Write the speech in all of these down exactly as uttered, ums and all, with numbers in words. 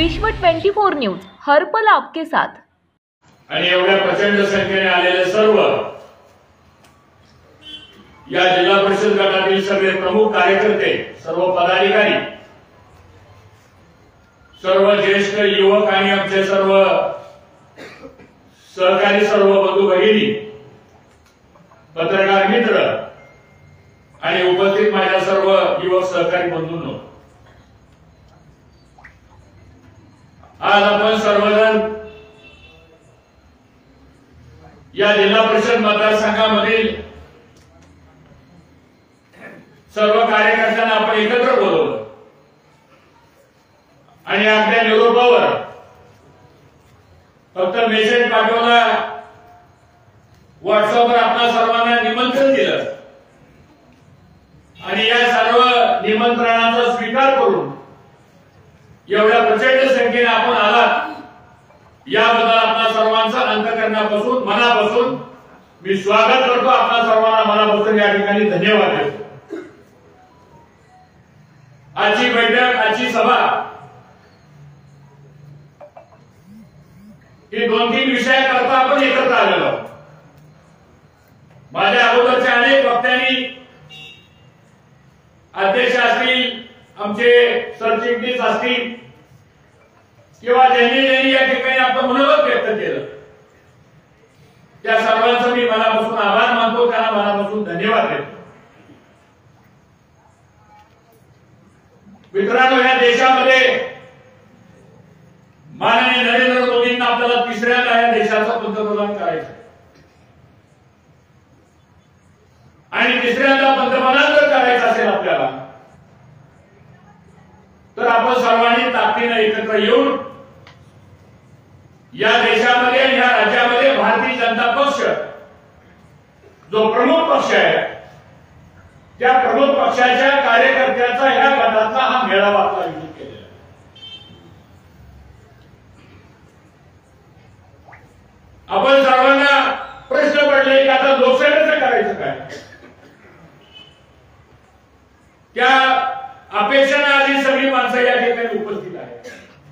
विश्व चोवीस न्यूज हरपल आपके साथ। आणि एवढ्या प्रचंड संख्येने आलेले सर्व या जिल्हा परिषद गटातील सगळे प्रमुख कार्यकर्ते, सर्व पदाधिकारी, सर्व ज्येष्ठ युवक आणि आमचे सर्व सहकारी, सर्व बंधू भगिनी, पत्रकार मित्र आणि उपस्थित माझ्या सर्व युवक सहकारी बंधूंनो, आज आपण सर्वजण या जिल्हा परिषद मतदारसंघामधील सर्व कार्यकर्त्यांना आपण एकत्र बोलवलं आणि आपल्या निरोपावर फक्त मेसेज पाठवला, व्हॉट्सअपवर आपल्या सर्वांना निमंत्रण दिलं आणि या सर्व निमंत्रणाचा स्वीकार करून एवढ्या प्रचंड संख्येने आपण आलात, याबद्दल आपल्या सर्वांचा अंतःकरणापासून, मनापासून मी स्वागत करतो। आपल्या सर्वांना मनापासून या ठिकाणी धन्यवाद देतो। आजची बैठक, आजची सभा ही दोन तीन विषयाकरता आपण एकत्र आलेलो आहोत। माझ्या अगोदरच्या अनेक वक्त्यांनी, अध्यक्ष असतील, आमचे सरचिटणीस असतील किंवा ज्यांनी ज्यांनी या ठिकाणी आपलं मनोगत व्यक्त केलं, त्या सर्वांचं मी मनापासून आभार मानतो, त्यांना मनापासून धन्यवाद देतो। मित्रांनो, या देशामध्ये माननीय नरेंद्र मोदींना आपल्याला तिसऱ्यांदा या देशाचा पंतप्रधान करायचं आणि तिसऱ्यांदा पंतप्रधान जर करायचं असेल आपल्याला, तर आपण सर्वांनी ताकदीने एकत्र येऊन या देशामध्ये, या राज्यामध्ये भारतीय जनता पक्ष जो प्रमुख पक्ष आहे, त्या प्रमुख पक्षाच्या कार्यकर्त्यांचा या गटाचा हा मेळावा आपला आयोजित केलेला आहे। आपण सर्वांना प्रश्न पडले की आता लोकसभेचं करायचं काय, त्या अपेक्षेने आधी सगळी माणसं या ठिकाणी उपस्थित आहेत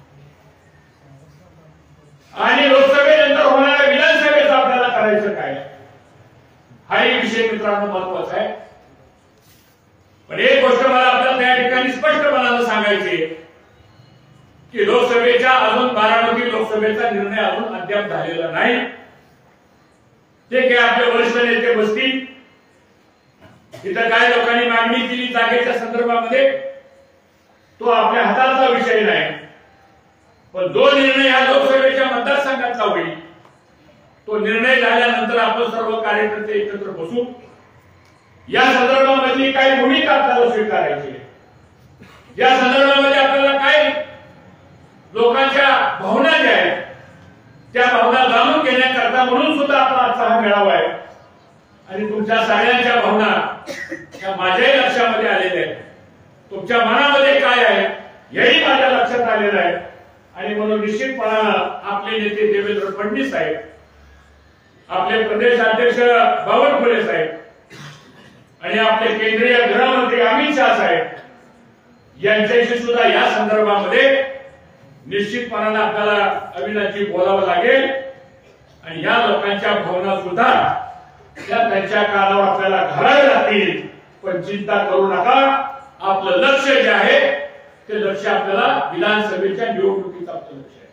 आणि लोकसभेनंतर होणाऱ्या विधानसभेचं आपल्याला करायचं काय, हाही विषय मित्रांनो महत्वाचा आहे। पण एक गोष्ट मला आपल्याला या ठिकाणी स्पष्टपणाने सांगायची की लोकसभेच्या अजून बारामती लोकसभेचा निर्णय अजून अद्याप झालेला नाही। ते काय आपले वरिष्ठ नेते बसतील, इथं काय लोकांनी मागणी केली जागेच्या संदर्भामध्ये, तो आपल्या हाताचा विषय नाही। पण जो निर्णय या लोकसभेच्या मतदारसंघातला होईल, तो निर्णय झाल्यानंतर आपण सर्व कार्यकर्ते एकत्र बसू, या संदर्भामधली काही भूमिका आपल्याला स्वीकारायची, या संदर्भामध्ये आपल्याला काय लोकांच्या भावना ज्या आहेत त्या भावना जाणून घेण्याकरता म्हणून सुद्धा आपला आजचा हा मेळावा आहे। आणि तुमच्या सगळ्यांच्या भावना त्या माझ्याही लक्षामध्ये आलेल्या आहेत, तुमच्या मनामध्ये काय आहे हेही माझ्या लक्षात आलेलं आहे। आणि म्हणून निश्चितपणानं आपले नेते देवेंद्र फडणवीस साहेब, आपले प्रदेश अध्यक्ष बावनकुळे साहेब आणि आपले केंद्रीय गृहमंत्री अमित शाह साहेब यांच्याशी सुद्धा या संदर्भामध्ये निश्चितपणानं आपल्याला अविनाशी बोलावं लागेल आणि या लोकांच्या भावना सुद्धा त्या त्यांच्या कानावर आपल्याला घालावे लागतील। पण चिंता करू नका, आपलं लक्ष जे आहे ते लक्ष आपल्याला विधानसभेच्या निवडणुकीचं आपलं लक्ष आहे।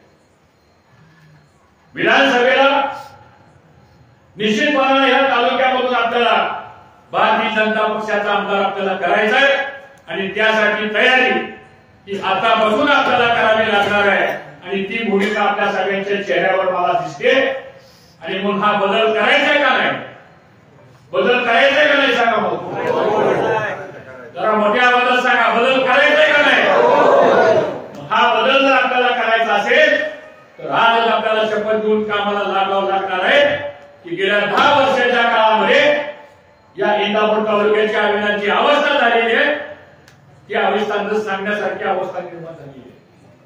विधानसभेला निश्चितपणाने या तालुक्यामधून आपल्याला भारतीय जनता पक्षाचा आमदार आपल्याला करायचा आहे आणि त्यासाठी तयारी ही आतापासून आपल्याला करावी लागणार आहे आणि ती भूमिका आपल्या सगळ्यांच्या चेहऱ्यावर मला दिसते। आणि म्हणून हा बदल करायचा का नाही, बदल करायचा का नाही सांगा मला, जरा मोठ्या बदल सांगा, बदल करायचा का नाही? हा बदल जर आपल्याला करायचा असेल तर आज आपल्याला शपथ घेऊन कामाला लागावं लागणार आहे की गेल्या दहा वर्षाच्या काळामध्ये या इंदापूर तालुक्याच्या अविनाची अवस्था झालेली आहे, ती अवस्था न सांगण्यासारखी अवस्था निर्माण झाली आहे।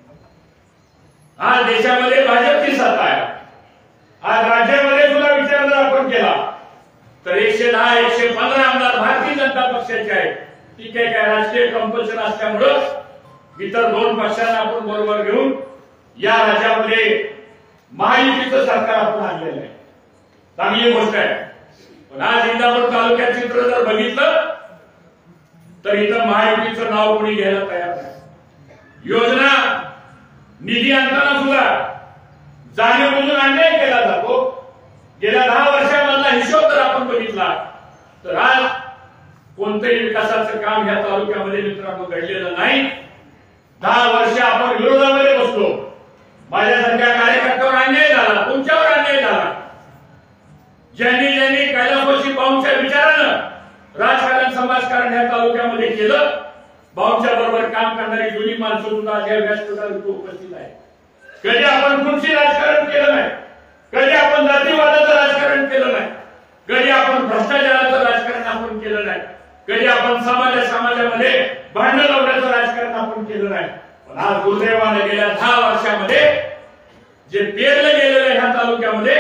आज देशामध्ये भाजपची सत्ता आहे, आज राज्यामध्ये सुद्धा विचार जर आपण केला तर एकशे दहा एकशे पंधरा आमदार भारतीय जनता पक्षाचे आहेत। ठीक आहे, काय राष्ट्रीय कंपल्शन असल्यामुळे इतर दोन पक्षांना आपण बरोबर घेऊन या राज्यामध्ये महायुतीचं सरकार आपण आणलेलं आहे, चांगली गोष्ट आहे. पण आज इंदापूर तालुक्यात चित्र जर बघितलं तर इथं महायुतीचं नाव कोणी घ्यायला तयार नाही. योजना निधी आणताना सुद्धा जाणीवबुजून अन्याय केला जातो. गेल्या दहा वर्षामधला हिशोब जर आपण बघितला तर आज कोणतंही विकासाचं काम ह्या तालुक्यामध्ये मित्रांनो घडलेलं नाही. दहा वर्ष आपण विरोधामध्ये बसलो. माझ्यासारख्या कार्यकर्त्यावर अन्याय झाला, तुमच्यावर अन्याय झाला. ज्यांनी ज्यांनी कैलासवासी भाऊंच्या विचारानं राजकारण समाजकारण ह्या तालुक्यामध्ये केलं, भाऊंच्या बरोबर काम करणारी जुनी माणसं सुद्धा आज या व्यासपीठावर उपस्थित आहे. कधी आपण कुणची राजकारण केलं नाही, कधी आपण जातीवादाचं राजकारण केलं नाही, कधी आपण भ्रष्टाचाराचं राजकारण आपण केलं नाही, कधी आपण समाजा समाजामध्ये भांडण लावण्याचं राजकारण आपण केलं नाही. पण आज दुर्दैवाने गेल्या दहा वर्षामध्ये जे पेरलं गेलेलं आहे ह्या तालुक्यामध्ये,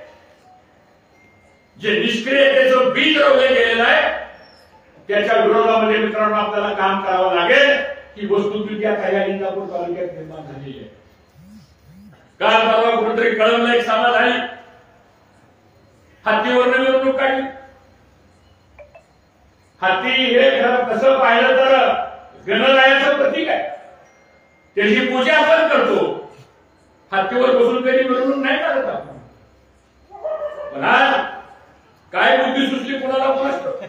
जे निष्क्रियतेचं बीज रोवलं गेलेलं आहे, त्याच्या विरोधामध्ये मित्रांनो आपल्याला काम करावं लागेल. ही वस्तुस्थिती आता या इंदापूर तालुक्यात निर्माण झालेली आहे. काल परवा कुठेतरी कळमला एक सभा झाली, हत्तीवर निवडणूक काढली. हत्ती हे कसं पाहिलं तर गणरायाचं प्रतीक आहे, त्याची पूजा आपण करतो. हत्तीवर बसून कधी मिरवणूक नाही काढत आपण. पण आज काय बुद्धी सुचली कोणाला कोणाच.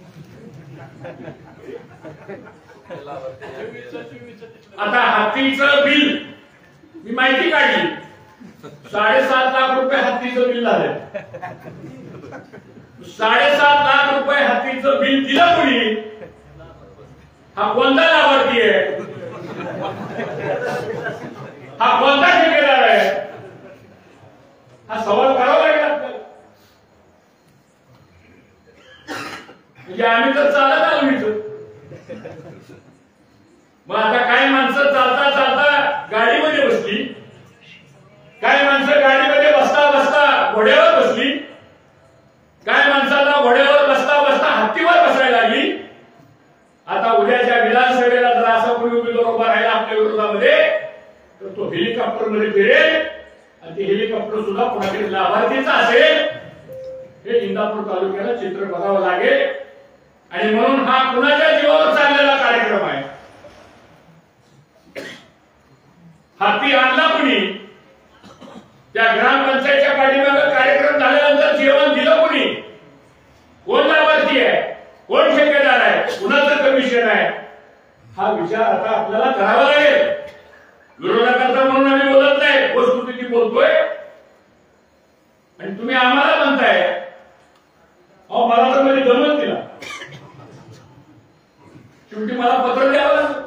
आता हत्तीचं बिल मी माहिती काढली, साडेसात लाख रुपये हत्तीचं बिल झालं. साडेसात लाख रुपये हत्तीचं बिल दिलं कोणी? हा कोणता लाभार्थी आहे? हा कोणता ठेकेदार आहे? हा सवाल करावा लागेल आपल्याला. म्हणजे आम्ही तर चालत आलो इथं. मग आता काय माणसं चालता चालता गाडीमध्ये बसली, काय माणसं गाडीमध्ये बसता बसता घोड्यावर बसली, काय माणसाला घोड्यावर बसता बसता हत्तीवर बसायला लागली. आता उद्याच्या विधानसभेला जर असा कोणी उमेदवार उभा राहिला आपल्या विरोधामध्ये तर तो हेलिकॉप्टर मध्ये फिरेल आणि ते हेलिकॉप्टर सुद्धा कोणाकडे लाभार्थीचा असेल. हे इंदापूर तालुक्याला चित्र बघावं लागेल. आणि म्हणून हा कुणाच्या जीवावर चाललेला कार्यक्रम आहे. हाती आणला कुणी? त्या ग्रामपंचायतच्या पाठीमागे कार्यक्रम झाल्यानंतर जेवण दिलं कुणी? कोण लाभार्थी आहे, कोण ठेकेदार आहे, कुणाचं कमिशन आहे, हा विचार आता आपल्याला करावा लागेल. विरोधकांचा म्हणून आम्ही बोलत नाही, वस्तुस्थिती बोलतोय. आणि तुम्ही आम्हाला म्हणताय अहो मला तर मध्ये जमत दिला, शेवटी मला पत्र द्यावं लागलं.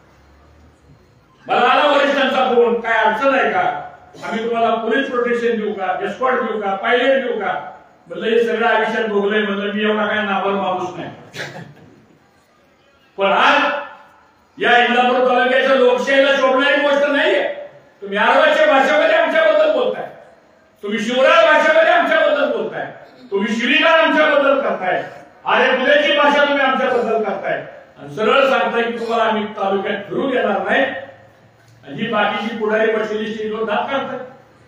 मला आला वरिष्ठांचा फोन, काय अडचण आहे का, आम्ही तुम्हाला पोलीस प्रोटेक्शन देऊ का, एस्कॉर्ट देऊ का, पायलट देऊ का. म्हणलं हे सगळं आयुष्यात भोगलंय. म्हणलं मी एवढा काय नावार माणूस नाही. पण आज या इंदापूर तालुक्याच्या लोकशाहीला शोभणारी गोष्ट नाहीये. तुम्ही आरवाच्या भाषेमध्ये आमच्याबद्दल बोलताय, तुम्ही शिवराय भाषेमध्ये आमच्याबद्दल बोलताय, तुम्ही शिवीगाळ आमच्याबद्दल करताय, अरे पुण्याची भाषा तुम्ही आमच्याबद्दल करताय आणि सरळ सांगताय की तुम्हाला आम्ही तालुक्यात फिरू देणार नाही. आणि ही बाकीची पुढारी बसलेली स्टेजवर दात काढतात.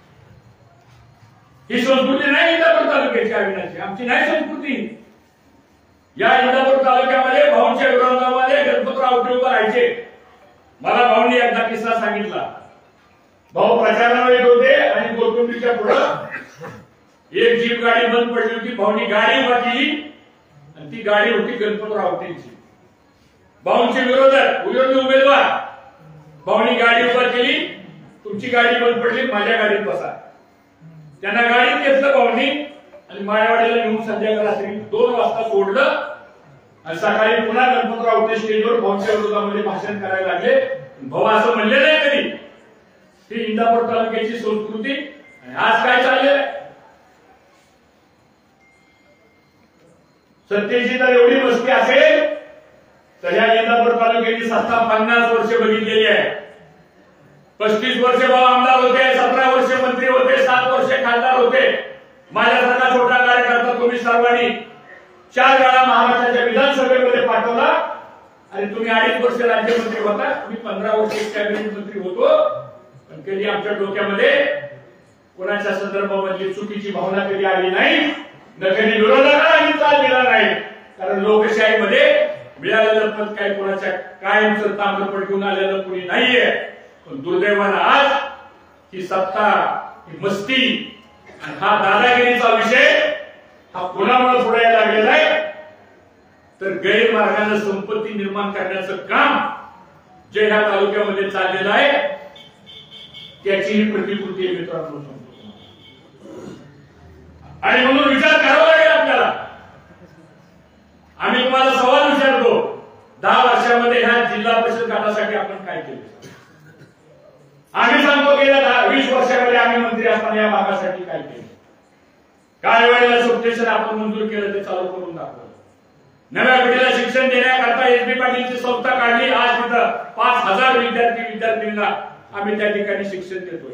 ही संस्कृती नाही इंदापूर तालुक्याची, अविनाशी आमची नाही संस्कृती. या इंदापूर तालुक्यामध्ये भाऊंच्या विरोधामध्ये गणपतराव आवटे उभा राहायचे. मला भाऊंनी एकदा किस्सा सांगितला. भाऊ प्रचाराला येत होते आणि गोलकुंडीच्या पुढं एक जीप गाडी बंद पडली होती. भाऊंनी गाडी उभा केली आणि ती गाडी होती गणपतराव आवटेंची. भाऊंचे विरोधक विरोधी उमेदवार, भाऊंनी गाडी उभा केली, तुमची गाडी बंद पडली, माझ्या गाडीत बसा. त्यांना गाडीत घेतलं भाऊंनी आणि मायावाडीला घेऊन संध्याकाळी रात्री दोन वाजता सोडलं आणि सकाळी पुन्हा गणपतराव आवटे स्टेजवर भाऊंच्या विरोधामध्ये भाषण करायला लागले. भाऊ असं म्हणले नाही कधी. ही इंदापूर तालुक्याची संस्कृती. आणि आज काय चाललेलं आहे? सत्तेची तर एवढी मस्ती असेल तर या इंदापूर तालुक्याची सत्ता पन्नास वर्ष बघितलेली आहे. पस्तीस वर्ष भाऊ आमदार होते, सतरा वर्ष मंत्री होते, सात वर्ष खासदार होते. माझ्यासारखा छोटा कार्यकर्ता तुम्ही सर्वांनी चार वेळा महाराष्ट्राच्या विधानसभेमध्ये पाठवला आणि तुम्ही अडीच वर्ष राज्यमंत्री होता. तुम्ही पंधरा वर्ष कॅबिनेट मंत्री होतो. पण कधी आमच्या डोक्यामध्ये कोणाच्या संदर्भामध्ये चुकीची भावना कधी आली नाही, न कधी विरोधाला चाल दिला नाही. कारण लोकशाहीमध्ये मिळालेलं पद काय कोणाच्या कायमचं ताम्रपट घेऊन आलेलं कोणी नाहीये. पण दुर्दैवानं आज ही सत्ता, ही मस्ती आणि हा दादागिरीचा विषय हा कोणामुळे पुढे यायला लागलेला आहे. तर गैरमार्गाने संपत्ती निर्माण करण्याचं काम जे ह्या तालुक्यामध्ये चाललेलं आहे त्याची ही प्रतिकृती आहे मित्रांनो. आणि म्हणून विचार करावा लागेल आपल्याला. आम्ही तुम्हाला सवाल विचारतो, दहा वर्षामध्ये ह्या जिल्हा परिषद गटासाठी आपण काय केलं. आम्ही सांगतो गेल्या दहा वीस वर्षामध्ये आम्ही मंत्री असताना या भागासाठी काय केलं. काय वेळेला सबस्टेशन आपण मंजूर केलं ते चालू करून दाखवलं. नव्या पिढीला शिक्षण देण्याकरता एस बी पाटीलची संस्था काढली. आज तिथं पाच हजार विद्यार्थी विद्यार्थ्यांना आम्ही त्या ठिकाणी शिक्षण देतोय.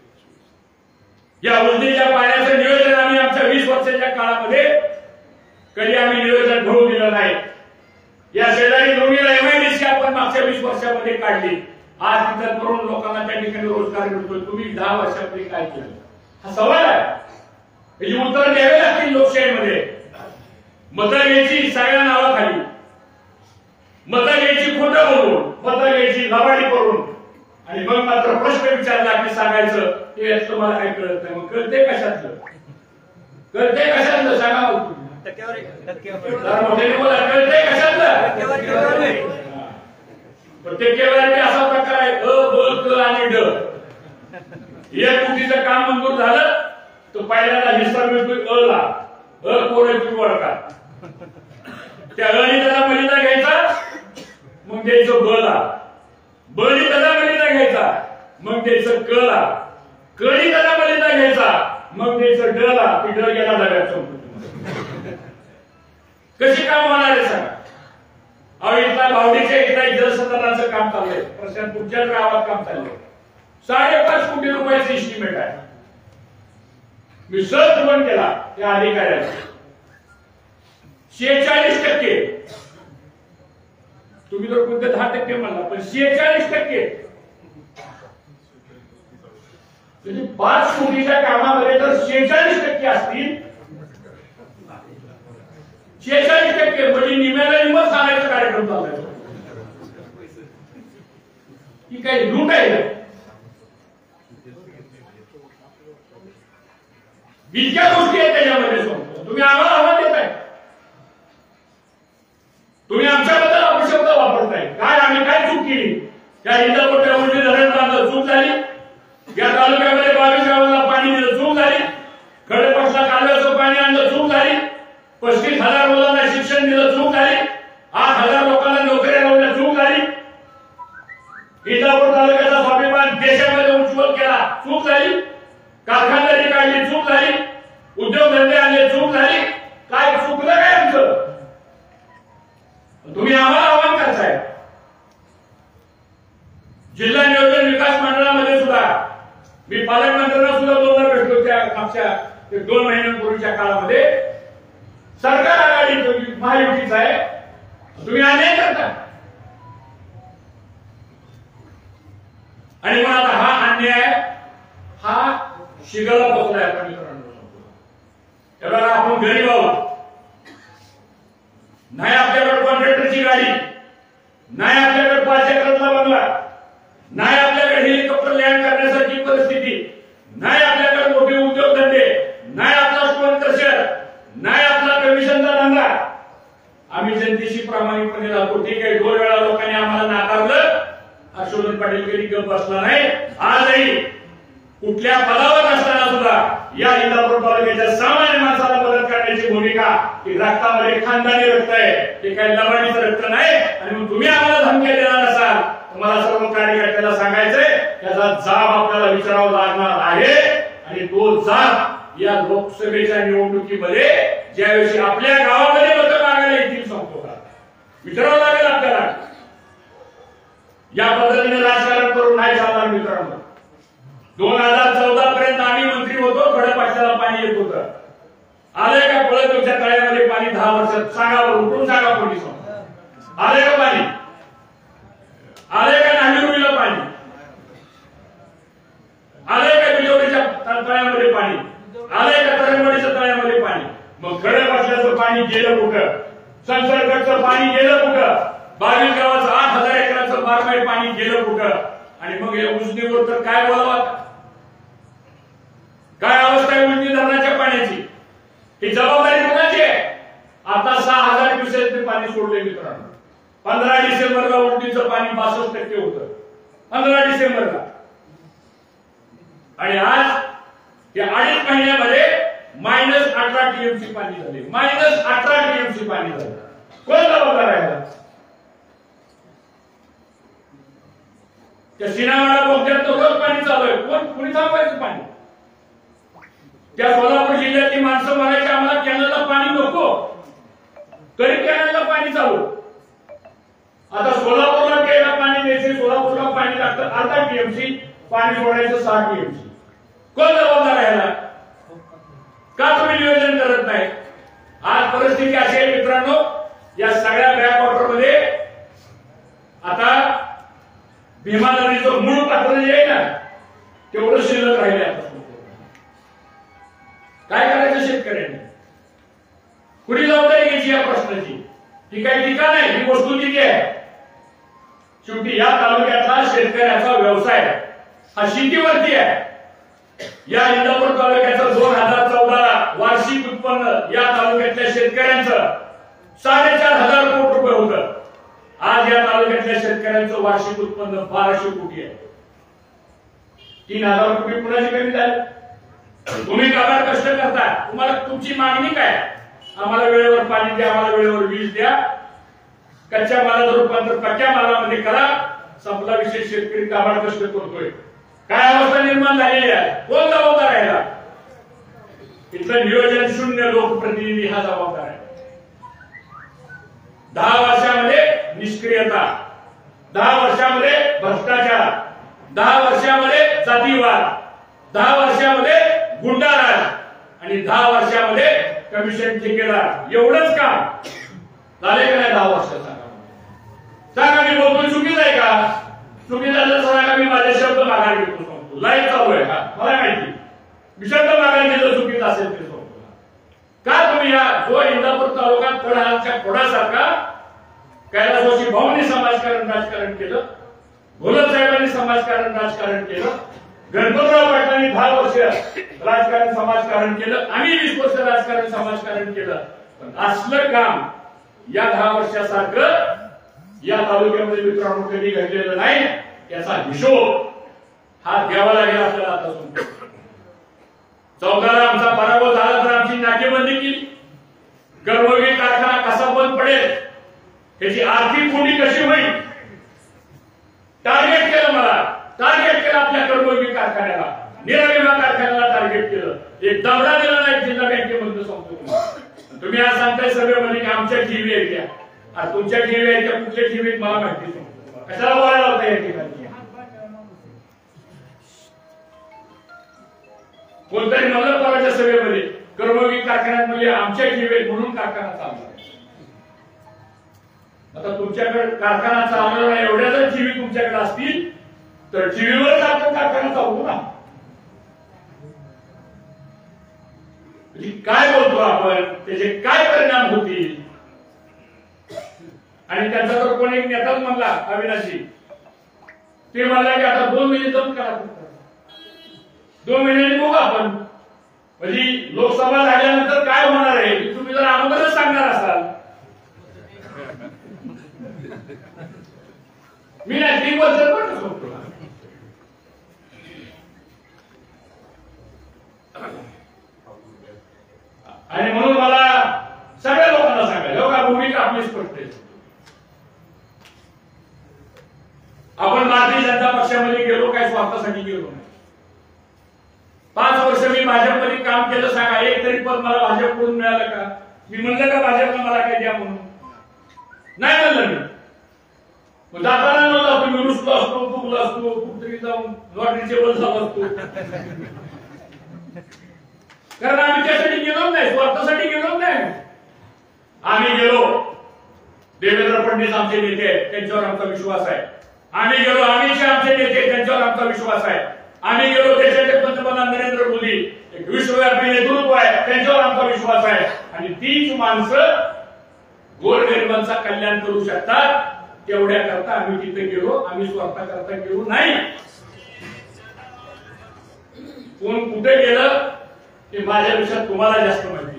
या उजनीच्या पाण्याचं नियोजन आम्ही आमच्या वीस वर्षाच्या काळामध्ये कधी आम्ही नियोजन घेऊन दिलं नाही. या शेजारी दोन्हीला एमआयडीसी आपण मागच्या वीस वर्षामध्ये काढली. आज तिथं तरुण लोकांना त्या ठिकाणी रोजगार मिळतोय. तुम्ही दहा वर्षापूर्वी काय केलं, हा सवाल आहे. याची उत्तर द्यावे लागतील लोकशाहीमध्ये. मतं घ्यायची सगळ्या नावाखाली, मतं घ्यायची खोटं बोलून, मतं घ्यायची लबाडी करून, आणि मग मात्र प्रश्न विचारला की सांगायचं ते तुम्हाला काही कळत नाही. मग कळते कशातलं, कळते कशातलं सांगा. कळते कशातलं टक्केवारी असा प्रकार आहे. अ ब क आणि ड. एक कोटीचं काम मंजूर झालं तर पहिल्यांदा हिस्सा मिळतोय अ ला. अ कोण ओळखा. त्या अनी त्याला मलिदा घ्यायचा, मग द्यायचं ब ला. बनी त्याला मलिदा घ्यायचा, मग द्यायचं क ला. कणी त्याला मलिदा घ्यायचा, मग द्यायचं ड ला. ती ड गेला झाल्यात संपत्ती. कशी काम होणार आहे सांगा. अहो इथला भावडीच्या इथला जलसंधारणाचं काम चाललंय. प्रशांतपूरच्या गावात काम चाललंय. साडेपाच कोटी रुपयाचं इस्टिमेट आहे. मी सर्च पण केला त्या अधिकाऱ्याला. शेहेचाळीस टक्के तुम्ही जर कोणते दहा टक्के म्हणला, पण शेहेचाळीस टक्के म्हणजे पाच कोटीच्या कामामध्ये जर शेहेचाळीस टक्के असतील, शेहेचाळीस टक्के म्हणजे निम्याला निमत सांगायचा कार्यक्रम चाललाय. ही काही लूट आहे. इतक्या गोष्टी आहेत त्याच्यामध्ये. तुम्ही आम्हाला आव्हान देताय, तुम्ही आमच्याबद्दल अपशब्द वापरताय. काय आम्ही काय चूक केली. त्या इंदापूरच्या मुली धरण बांधलं, चूक झाली. या तालुक्यामध्ये बावीस गावांना पाणी दिलं, चूक झाली. खडकपासला कालव्याचं पाणी आणलं, चूक झाली. पस्तीस हजार मुलांना शिक्षण दिलं, चूक झाली. आठ हजार लोकांना नोकऱ्या लावल्या, चूक झाली. इंदापूर तालुक्याचा स्वाभिमान देशामध्ये उज्ज्वल केला, चूक झाली. कारखानदारी काढली, चूक झाली. उद्योगधंदे आणले, चूक झाली. काय चुकलं काय आमचं. तुम्ही आम्हाला आव्हान करताय. जिल्हा नियोजन विकास मंडळामध्ये सुद्धा मी पालकमंत्र्यांना सुद्धा दोनदा भेटलो. त्या मागच्या दोन महिन्यांपूर्वीच्या काळामध्ये सरकार आघाडी महायुतीच आहे, तुम्ही अन्याय करता. आणि मग आता हा अन्याय हा शिगाला पोहोचलाय. आता मित्रांनो त्यावेळेला आपण गरीब आहोत. नाही आपल्याकडे कॉन्ट्रॅक्टरची गाडी, नाही आपल्याकडे पाच एकरातला बंगला, नाही आपल्याकडे हेलिकॉप्टर लँड करण्यासारखी परिस्थिती, नाही आपल्याकडे मोठे उद्योगधंदे, नाही आपला स्टोन क्रशर, नाही आपला कमिशनचा धंदा. आम्ही जनतेशी प्रामाणिकपणे राहतो. ठीक आहे, दोन वेळा लोकांनी आम्हाला नाकारलं. हर्षवर्धन पाटील कधी गप बसला नाही. आजही कुठल्या पदावर नसताना सुद्धा या इंदापूर तालुक्याच्या सामान्य माणसाला मदत करण्याची भूमिका ही रक्तामध्ये खानदानी रक्त आहे. ते काही लबाडीचं रक्त नाही. आणि मग तुम्ही आम्हाला धमक्या देणार नसाल, तुम्हाला सर्व कार्यकर्त्याला सांगायचंय त्याचा जाब आपल्याला विचारावा लागणार आहे. आणि तो जाब या लोकसभेच्या निवडणुकीमध्ये ज्यावेळी आपल्या गावामध्ये मतं मागायला येतील सांगतो का विचारावं लागेल आपल्याला. या पद्धतीने राजकारण करून नाही चालणार मित्रांनो. दोन हजार चौदा पर्यंत आम्ही मंत्री होतो, खडकपासल्याला पाणी येत होतं. आलंय का पळतच्या तळ्यामध्ये पाणी दहा वर्षात? सांगावर उठून सांगा कोणी सांग. आलंय का पाणी? आलंय का नाहीरुवीला पाणी? आलंय का तरंगवाडीच्या तळ्यामध्ये पाणी? मग खडक वाचल्याचं पाणी गेलं कुठं? संसर्गाचं पाणी गेलं कुठं? बावीस गावाचं आठ हजार एकराचं बारमाही पाणी गेलं कुठं? आणि मग या उजनीवर तर काय बोलावं? काय अवस्था आहे उजनी धरणाच्या पाण्याची? ही जबाबदारी कोणाची आहे? आता सहा हजार क्युसेक पाणी सोडले मित्रांनो. पंधरा डिसेंबरला उजनीचं पाणी बासष्ट टक्के होतं. पंधरा डिसेंबरला. आणि आज या अडीच महिन्यामध्ये मायनस अठरा टीएमसी पाणी झाले. मायनस अठरा टीएमसी पाणी झाले. कोण जबाबदार आहे? त्या सिनावाडा बोगद्यात रोज पाणी चालू आहे. कोण कुणी थांबवायचं पाणी? त्या सोलापूर जिल्ह्यातली माणसं म्हणायची आम्हाला कॅनलला पाणी नको, तरी कॅनलला पाणी चालू. आता सोलापूरला प्यायला पाणी द्यायचे, सोलापूरला पाणी लागतं अर्धा टीएमसी, पाणी सोडायचं सहा टीएमसी. कोण जबाबदार आहे? का तुम्ही नियोजन करत नाही? आज परिस्थिती अशी आहे मित्रांनो, या सगळ्या बॅकवॉटर मध्ये आता भीमा नदीचं मूळ पात्र जे आहे ना तेवढं शिल्लक राहिले. आता काय करायचं शेतकऱ्यांनी? कुणी जबाबदारी घ्यायची या प्रश्नाची? ही काही टीका नाही, ही वस्तुस्थिती आहे. शेवटी या तालुक्याचा शेतकऱ्याचा व्यवसाय हा शेतीवरती आहे. या इंदापूर तालुक्याचं दोन हजार चौदा वार्षिक उत्पन्न या तालुक्यातल्या शेतकऱ्यांचं साडेचार हजार कोटी रुपये होतं. आज या तालुक्यातल्या शेतकऱ्यांचं वार्षिक उत्पन्न बाराशे कोटी आहे. तीन हजार कोटी कुणाची कमी झाली? तुम्ही काबाड कष्ट करता, तुम्हाला तुमची मागणी काय? आम्हाला वेळेवर पाणी द्या, आम्हाला वेळेवर वीज द्या, कच्च्या मालाचं रूपांतर पक्क्या मालामध्ये करा. संपला विषय. शेतकरी काबाड कष्ट करतोय. काय अवस्था निर्माण झालेली आहे? कोण जबाबदार आहे? इथलं नियोजन शून्य. लोकप्रतिनिधी हा जबाबदार आहे. दहा वर्षामध्ये निष्क्रियता, दहा वर्षामध्ये भ्रष्टाचार, दहा वर्षामध्ये जातीवाद, दहा वर्षामध्ये गुंडाराज आणि दहा वर्षामध्ये कमिशन ठेकेदार. एवढंच काम झाले का नाही दहा वर्षात? सांगा. मी बोलतोय चुकीच आहे का? चुकीचं झालं सांगा. मी माझे शब्द माघार घेतो. सांगतो लाईव्ह चालू आहे का मला माहिती. मी शब्द माघार घेतो चुकीचं असेल तरी सांगतो. का तुम्ही या जो इंदापूर तालुका तळहातच्या फोडासारखा कैलासवासी भाऊंनी समाजकारण राजकारण केलं, घोलप साहेबांनी समाजकारण राजकारण केलं, गणपतराव पाटलांनी दहा वर्ष राजकारण समाजकारण केलं, आम्ही वीस वर्ष राजकारण समाजकारण केलं. पण असलं काम या दहा वर्षासारखं या तालुक्यामध्ये मित्रांनो कधी घडलेलं नाही. याचा हिशोब हा द्यावा लागेल आपल्याला. आता समजतो चौदाला आमचा पराभव झाला तर आमची नाकेबंदी केली. गर्भोगी कारखाना कसा बंद पडेल, त्याची आर्थिक कोंडी कशी होईल, टार्गेट केलं. मला टार्गेट केलं आपल्या कर्मयोगी कारखान्याला, निराविमा कारखान्याला टार्गेट केलं. एक दमडा दिला नाही जिल्हा बँकेमधून. सांगतो तुम्ही आज सांगताय सभेमध्ये की आमच्या टीव्ही आहेत त्या. आज तुमच्या टीव्ही आहेत त्या कुठल्या टीव्हीत मला माहिती नाही. कशाला बोलायला होता या ठिकाणी? कोणत्याही नवलपराच्या सभेमध्ये कर्मयोगी कारखान्यात म्हणजे आमच्या टीव्ही म्हणून कारखाना चालला. आता तुमच्याकडे कारखाना चालवणार नाही, एवढ्या जर टीव्ही तुमच्याकडे असतील तर टीव्हीवरच आपण कारखाना चालवू ना. काय बोलतो आपण, त्याचे काय परिणाम होतील? आणि त्यांचा तर कोणी एक नेताच म्हणला अविनाशी, ते म्हणला की आता दोन महिने जाऊन करा, दोन महिन्यांनी बघू आपण. म्हणजे लोकसभा झाल्यानंतर काय होणार आहे तुम्ही जर अगोदरच सांगणार असाल. मी नाही तीन वर्ष पण सांगतो. आणि म्हणून मला सगळ्या लोकांना सांगायला लोक भूमिका आपली स्पष्ट आहे. आपण भारतीय जनता पक्षामध्ये गेलो काय स्वार्थासाठी गेलो नाही. पाच वर्ष मी भाजपमध्ये काम केलं. सांगा एक तरी पद मला भाजपकडून मिळालं का? मी म्हणलं का भाजपनं मला काय द्या म्हणून? नाही म्हणलं मी. जाताना म्हणलं तुम्ही रुसलो असतो, फुगलो असतो, कुठतरी जाऊन लॉटरीचे बल झालो असतो. कारण आम्ही त्यासाठी गेलो नाही, स्वार्थासाठी गेलो नाही. आम्ही गेलो, देवेंद्र फडणवीस आमचे नेते आहेत, त्यांच्यावर आमचा विश्वास आहे. आम्ही गेलो, अमित शहा आमचे नेते, त्यांच्यावर आमचा विश्वास आहे. आम्ही गेलो देशाचे पंतप्रधान नरेंद्र मोदी एक विश्वव्यापी नेतृत्व आहे, त्यांच्यावर आमचा विश्वास आहे आणि तीच माणसं गोरगरिबांचा कल्याण करू शकतात. तेवढ्या करता आम्ही तिथे गेलो. आम्ही स्वार्था करता गेलो नाही. कोण कुठे गेलं ते माझ्यापेक्षा तुम्हाला जास्त माहिती.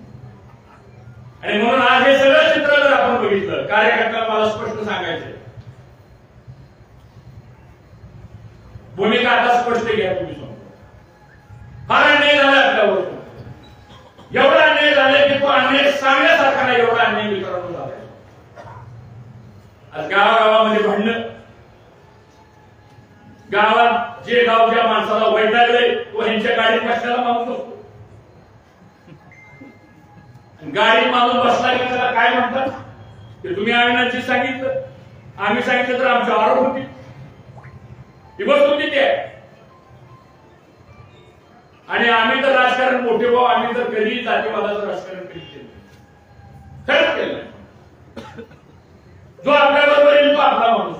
आणि म्हणून आज हे सगळं चित्र जर आपण बघितलं, कार्यकर्त्याला मला स्पष्ट सांगायचंय, भूमिका आता स्पष्ट घ्या तुम्ही. फार अन्याय झाला आपल्यावर. एवढा अन्याय झाला की तो अन्याय सांगण्यासारखा नाही. एवढा अन्याय मित्रांनो झाला. आज गावागावामध्ये भांडणं, गावात जे गावच्या माणसाला वैतागले तो ह्यांच्या गाडीत कशाला माणूस असतो. गाडीत माणूस बसला की त्याला काय म्हणतात ते तुम्ही अविनाशजी सांगितलं, आम्ही सांगितलं तर आमच्या आरोप होती. ही वस्तुस्थिती ते आहे. आणि आम्ही तर राजकारण मोठे भाऊ, आम्ही तर कधी जातीवादाचं राजकारण कधी केलं खरंच केलं. जो आपल्याबरोबर येईल तो आपला माणूस.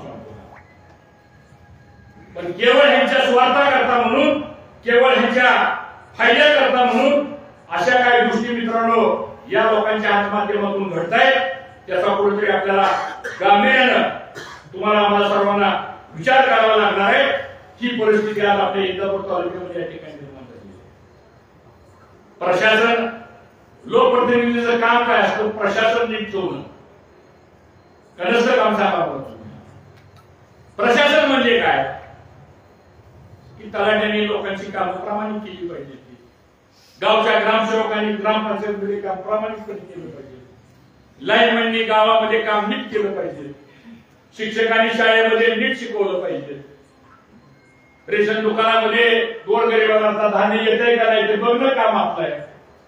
पण केवळ ह्यांच्या स्वार्था करता म्हणून, केवळ ह्यांच्या फायद्या करता म्हणून अशा काही गोष्टी मित्रांनो या लोकांच्या हातमाध्यमातून घडत आहेत. त्याचा कुठेतरी आपल्याला गांभीर्यानं तुम्हाला आम्हाला सर्वांना विचार करावा लागणार आहे. ही परिस्थिती आज आपल्या इंदापूर तालुक्यामध्ये या ठिकाणी निर्माण झाली आहे. प्रशासन, लोकप्रतिनिधीचं काम काय असतं? प्रशासन नीट ठेवणं. कसं काम सांगा बरं. प्रशासन म्हणजे काय की तलाट्याने लोकांची कामं प्रामाणिक केली पाहिजे. गावच्या ग्रामसेवकांनी ग्रामपंचायतीमध्ये काम प्रामाणिकपणे केलं पाहिजे. लाईनमॅननी गावामध्ये काम नीट केलं पाहिजे. शिक्षकांनी शाळेमध्ये नीट शिकवलं पाहिजे. रेशन दुकानामध्ये गोरगरिबांना धान्य येतंय का नाही ते बघणं काम आपलं आहे.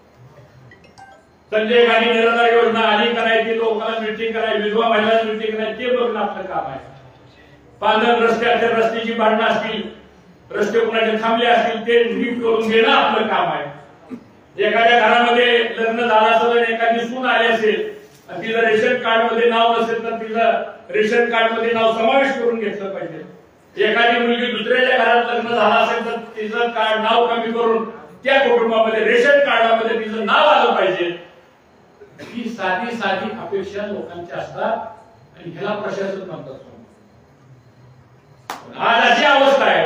संजय गांधी निराधार योजना आली करायची, लोकांना मिटिंग करायची, विधवा महिलांना मिटिंग करायची, ते बघणं आपलं काम आहे. पांढर रस्त्याच्या रस्त्याची भांडणं असतील, रस्ते कुणाचे थांबले असतील ते नीट करून घेणं आपलं काम आहे. एखाद्या घरामध्ये लग्न झालं असेल आणि एखादी सून आली असेल आणि तिचं रेशन कार्ड मध्ये नाव नसेल तर तिचं रेशन कार्ड मध्ये नाव समावेश करून घेतलं पाहिजे. एखादी मुलगी दुसऱ्याच्या घरात लग्न झालं असेल तर तिचं कार्ड नाव कमी करून त्या कुटुंबामध्ये रेशन कार्डामध्ये तिचं नाव आलं पाहिजे. ही साधी साधी अपेक्षा लोकांच्या असतात आणि ह्याला प्रशासन म्हणतात. आज अशी अवस्था आहे,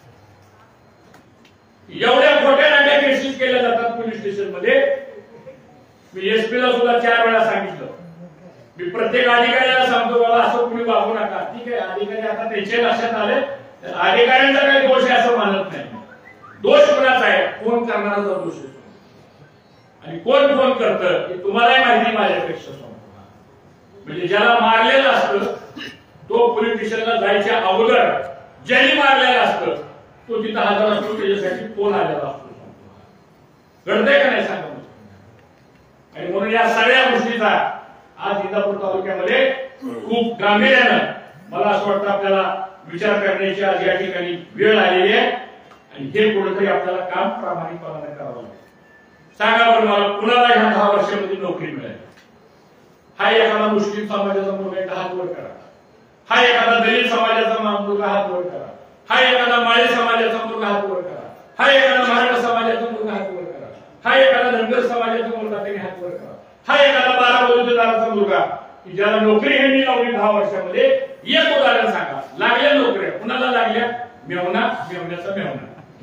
एवढ्या खोट्या नाट्या केसेस केल्या जातात पोलीस स्टेशन मध्ये. मी एसपी ला सुद्धा चार वेळा सांगितलं. मी प्रत्येक अधिकाऱ्याला सांगतो बाबा असं कुणी वागू नका. ठीक आहे, अधिकारी आता त्यांच्या लक्षात आले, अधिकाऱ्यांचा काही दोष आहे असं मानत नाही. दोष कुणाचा आहे? फोन करणाराचा दोष आहे. आणि कोण फोन करतं हे तुम्हालाही माहिती माझ्यापेक्षा. म्हणजे ज्याला मारलेलं असतं तो पोलीस स्टेशनला जायच्या अगोदर ज्यांनी मारलेलं असतं तो तिथं हजर असतो, त्याच्यासाठी फोन आलेला असतो. घडतंय का नाही सांगा. आणि म्हणून या सगळ्या गोष्टीचा आज इंदापूर तालुक्यामध्ये खूप गांभीर्यानं मला असं वाटतं आपल्याला विचार करण्याची आज या ठिकाणी वेळ आलेली आहे. आणि हे कुठेतरी आपल्याला काम प्रामाणिकपणाने करावं लागेल. सांगा बरं मला, कुणाला ह्या दहा वर्षामध्ये नोकरी मिळेल? हा एखादा मुस्लिम समाजाचा मुलगा हात वर करा. हा एखादा दलित समाजाचा मुलगा हात वर करा. हा एखादा माळी समाजाचा मुलगा हात वर करा. हा एखादा मराठा समाजाचा मुलगा हात वर करा. हा एखादा धनगर समाजाचा मुलगा त्यांनी हात वर करा. हा एखादा बारा बलुतेदाराचा मुलगा की ज्याला नोकरी ह्यांनी लावली दहा वर्षामध्ये, एक उदाहरण सांगा. लागल्या नोकऱ्या कुणाला लागल्या? मेवना, मेवण्याचा मेवना,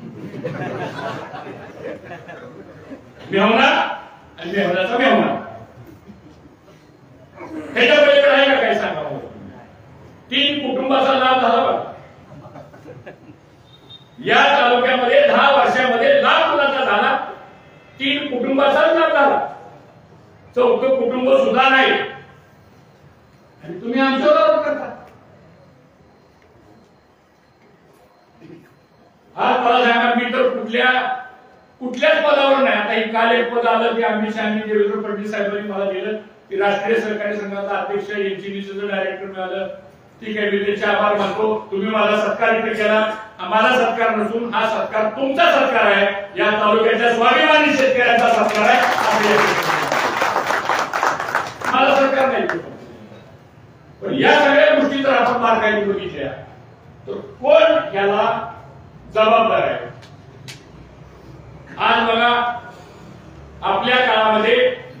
मेवना आणि मेवण्याचा मेवना. ह्याच्या पलीकडे आहे का काय सांगा? तीन कुटुंबाचा लाभ झाला बघा. या तालुक्यामध्ये दहा वर्षामध्ये लाभ कुणाचा झाला? तीन कुटुंबाचाच लाभ झाला. चौथं कुटुंब सुद्धा नाही. आणि तुम्ही आमच्यावर आरोप करता. हा मला सांगा, मी तर कुठल्या कुठल्याच पदावर नाही. आता ही काल एक पद आलं की अमित शहानी देवेंद्र फडणवीस साहेबांनी मला दिलं की राष्ट्रीय सहकारी संघाचा अध्यक्ष, एनसीबीचं डायरेक्टर मिळालं. ठीक आहे, मी त्याचे आभार मानतो. तुम्ही माझा सत्कार इथे केला. माझा सत्कार नसून हा सत्कार तुमचा सत्कार आहे. या तालुक्याच्या स्वाभिमानी शेतकऱ्यांचा सत्कार आहे. मला सरकार नाही. पण या सगळ्या गोष्टी जर आपण बारकाईने बघितल्या तर कोण याला जबाबदार आपल्या काळामध्ये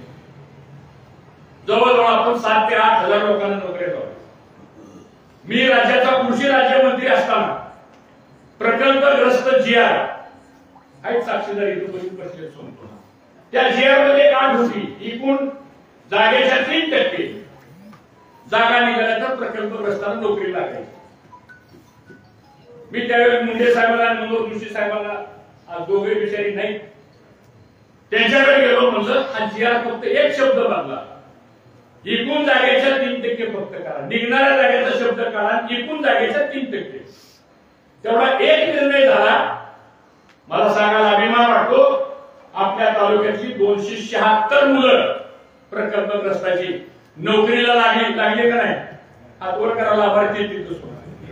जवळजवळ आपण सात ते आठ हजार लोकांना नोकऱ्या लावल्या. मी राज्याचा कृषी राज्यमंत्री असताना प्रकल्पग्रस्त जी आर आहेत साक्षीदार इथे बसले सांगतो, त्या जी आर मध्ये गाठ होती एकूण जागेच्या तीन टक्के जागा निघाल्या तर प्रकल्पग्रस्तांना नोकरी लागायची. मी त्यावेळेस मुंडे साहेबांना मनोहर जोशी साहेबांना आज दोघे बिचारी नाही त्यांच्याकडे गेलो, म्हणलं हा जी आर फक्त एक शब्द बदला, एकूण जागेच्या तीन टक्के फक्त करा, निघणाऱ्या जागेचा शब्द काढा, एकूण जागेच्या तीन टक्के. तेवढा एक निर्णय झाला. मला सांगायला अभिमान वाटतो, आपल्या तालुक्यातली दोनशे शहात्तर मुलं प्रकल्पग्रस्ताची नोकरीला लागली लागले का नाही? हात वर करायला लाभार्थी तिथं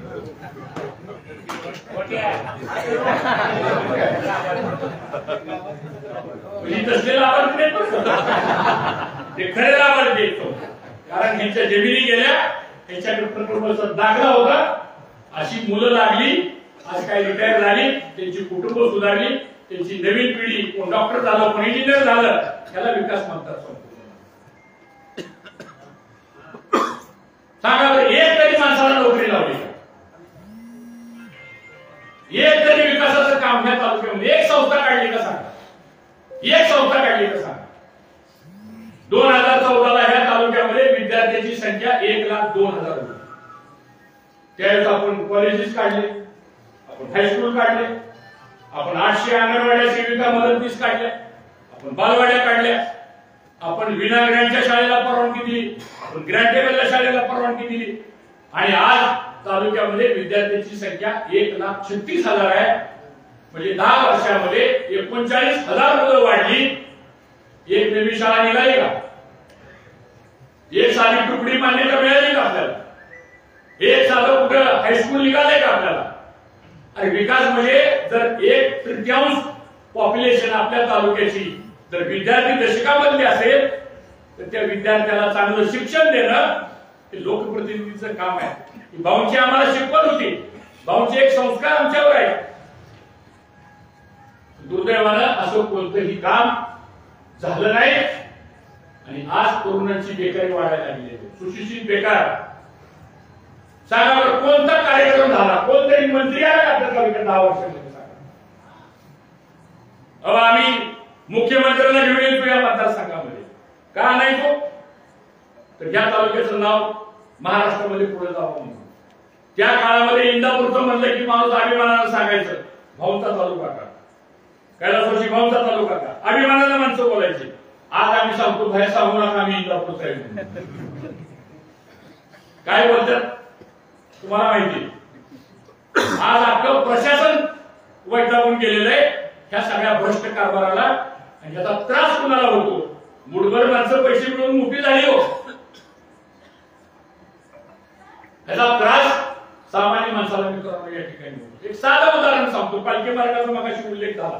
तसले लाभार्थी नाही, ते खरे लाभार्थी येतो. कारण ह्यांच्या जमिनी गेल्या, ह्यांच्याकडे प्रकल्पाचा दाखला होता, अशी मुलं लागली. आज काही रिटायर झाली, त्यांची कुटुंब सुधारली, त्यांची नवीन पिढी कोण डॉक्टर झालं कोण इंजिनियर झालं, त्याला विकास म्हणतात. सांगा एक तरी माणसाला नोकरी लावली, एक तरी विकासाचं काम ह्या तालुक्यामध्ये एक संस्था काढली का सांगा? एक संस्था काढली का सांगा? दोन हजार चौदाला ह्या तालुक्यामध्ये विद्यार्थ्यांची संख्या एक लाख दोन हजार होती. त्यावेळेस आपण कॉलेजेस काढले, आपण हायस्कूल काढले, आपण आठशे अंगणवाड्या सेविका मदतनीस काढल्या, आपण बालवाड्या काढल्या, आपण विना ग्रँटच्या शाळेला परवानगी दिली, आपण ग्रँटेबलच्या शाळेला परवानगी दिली. आणि आज तालुक्यामध्ये विद्यार्थ्यांची संख्या एक लाख छत्तीस हजार आहे. म्हणजे दहा वर्षामध्ये एकोणचाळीस हजार मुलं वाढली. एक नवी शाळा निघाली का? एक साधी तुकडी मान्यता मिळाली का आपल्याला? एक साधं कुठं हायस्कूल निघालंय का आपल्याला? आणि विकास म्हणजे जर एक तृतीयांश पॉप्युलेशन आपल्या तालुक्याची जर विद्यार्थी दशकामधली असेल तर त्या विद्यार्थ्याला चांगलं शिक्षण देणं हे लोकप्रतिनिधीचं काम आहे. भाऊंची आम्हाला शिकवण होती, भाऊंचे एक संस्कार आमच्यावर आहे. दुर्दैवानं असं कोणतंही काम झालं नाही आणि आज तरुणांची बेकारी वाढायला लागली आहे. सुशिक्षित बेकार. सांगा बरं कोणता कार्यक्रम झाला, कोणतरी मंत्री आला आपल्या तालुक्यात दहा वर्षामध्ये सांगा? अहो आम्ही मुख्यमंत्र्यांना घेऊन येतो या मतदारसंघामध्ये, का नाही तो? तर या तालुक्याचं नाव महाराष्ट्रामध्ये पुढे जावं म्हणून. त्या काळामध्ये इंदापूरचं म्हणलं की माणूस अभिमानानं सांगायचं भाऊंचा तालुका का, कैलासवासी भाऊंचा तालुका का, अभिमानानं माणसं बोलायची. आज आम्ही सांगतो बाहेर सांगू नका आम्ही इंदापूर साहेब. काय बोलतात तुम्हाला माहिती? आज आपलं प्रशासन वैतागून गेलेलं आहे ह्या सगळ्या भ्रष्ट कारभाराला. आणि याचा त्रास कुणाला होतो? मुठभर माणसं पैसे मिळून मोठी झाली हो, याचा त्रास सामान्य माणसाला मित्रांनो या ठिकाणी होतो. एक साधं उदाहरण सांगतो. पालखी मार्गाचा मगाशी उल्लेख झाला.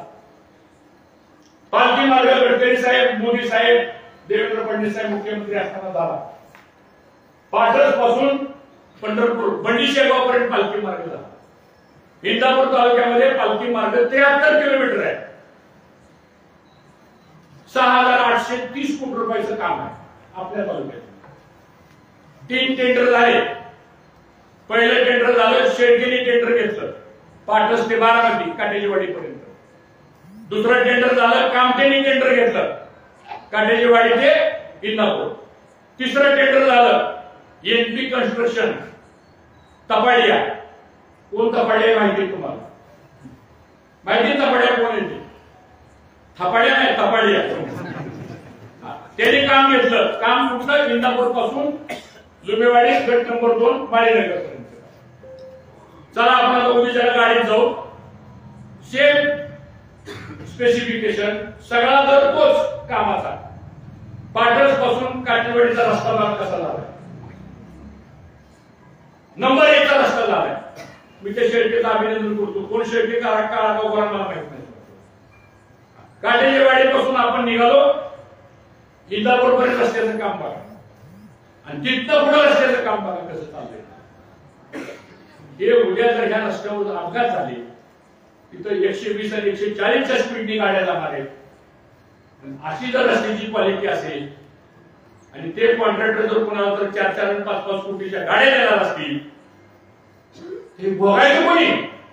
पालखी मार्ग गडकरी साहेब, मोदी साहेब, देवेंद्र फडणवीस साहेब मुख्यमंत्री असताना झाला. पाटस पासून पंढरपूर बंडी शेगाव पर्यंत पालखी मार्ग झाला. इंदापूर तालुक्यामध्ये पालखी मार्ग त्र्याहत्तर किलोमीटर आहे. सहा हजार आठशे तीस कोटी रुपयाचं काम आहे आपल्या तालुक्यात. तीन टेंडर झाले. पहिलं टेंडर झालं शेडगिरी टेंडर घेतलं पाटस ते बारामती काटेजीवाडी पर्यंत. दुसरं टेंडर झालं कामटेनी टेंडर घेतलं काटेजीवाडी ते इंदापूर. तिसरं टेंडर झालं एनपी कन्स्ट्रक्शन तपाडिया. कोण तपाडिया माहिती तुम्हाला? माहिती तपाडिया कोण येते? थपाड्या नाही तपाडिया. त्यांनी काम घेतलं. काम कुठलं? इंदापूर पासून जुमेवाडी गट नंबर दोन माळीनगर पर्यंत. चला आपण आता उद्याच्या गाडीत जाऊ. सेम स्पेसिफिकेशन सगळा दर तोच कामाचा. पाटस पासून काटेवाडीचा रस्ता भाग कसा झाला? नंबर एकचा रस्ता झालाय. मी त्या शेळकेचं अभिनंदन करतो. कोण शेळके काळा काळा गावकरा मला माहित नाही. काटेवाडी पासून आपण निघालो इंदापूर पर्यंत रस्त्याचं काम बघा आणि तिथनं पुढे रस्त्याचं काम बघा कसं चाललंय. हे उद्या जर ह्या रस्त्यावर अपघात झाले तिथं एकशे वीस आणि एकशे चाळीसच्या स्पीडनी गाड्या जाणार आहेत. अशी जर रस्त्याची क्वालिटी असेल आणि ते कॉन्ट्रॅक्टर जर कोणाला तर चार चार आणि पाच पाच कोटीच्या गाड्या देणार असतील, हे बघायचं कोणी?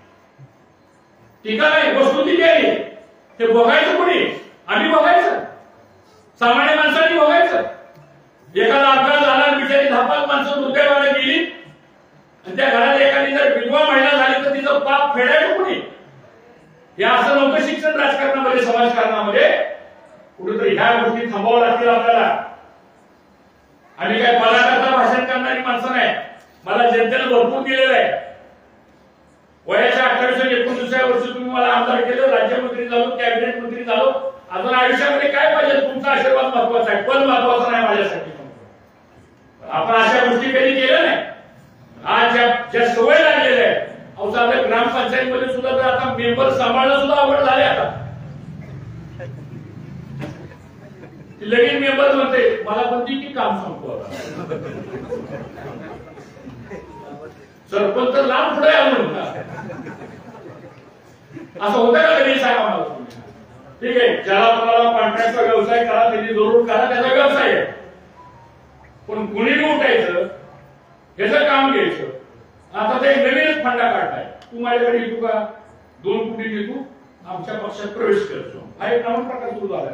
टीका नाही, वस्तुस्थिती आहे, ते बघायचं कोणी? आम्ही बघायचं, सामान्य माणसांनी बघायचं. एखादा अपघात झाला, बिचारी धापात माणसं दुर्दैवाने गेली आणि त्या घरात एखादी जर विधवा महिला झाली तर तिचं पाप फेडायचं कोणी? हे असं नव्हतं शिक्षण राजकारणामध्ये, समाजकारणामध्ये. कुठेतरी ह्या गोष्टी थांबाव्या लागतील आपल्याला. आम्ही काय पदाकरता भाषण करणारी माणसं नाही. मला जनतेने भरपूर दिलेलं आहे. वयाच्या अठ्ठावीस एकोणतीसव्या वर्षी तुम्ही मला आमदार केलं, राज्यमंत्री झालो, कॅबिनेट मंत्री झालो. अजून आयुष्यामध्ये काय पाहिजे? तुमचा आशीर्वाद महत्वाचा आहे, पण महत्वाचा नाही माझ्यासाठी. आपण अशा गोष्टी कधी केल्या नाही. आज ज्या ज्या सवय लागलेल्या आहेत, अहो साधं ग्रामपंचायतीमध्ये सुद्धा तर आता मेंबर सांभाळणं सुद्धा आवड झाले. आता लगीन मेंबर म्हणते मला पण ती काम सांगतो. सरपंच तर लांब पुढे आणून असं होतं का कधी? सांगा मला. ठीक आहे, ज्याला तुम्हाला कॉन्ट्रॅक्टचा व्यवसाय करा, त्यांनी जरूर करा, त्याचा व्यवसाय आहे. पण कुणी उठायचं, ह्याचं काम घ्यायचं. आता ते नवीनच फंडा काढताय. तू माझ्याकडे येतो का? दोन कोटी देतो, आमच्या पक्षात प्रवेश करतो. हा एक नवीन प्रकार सुरू झाला.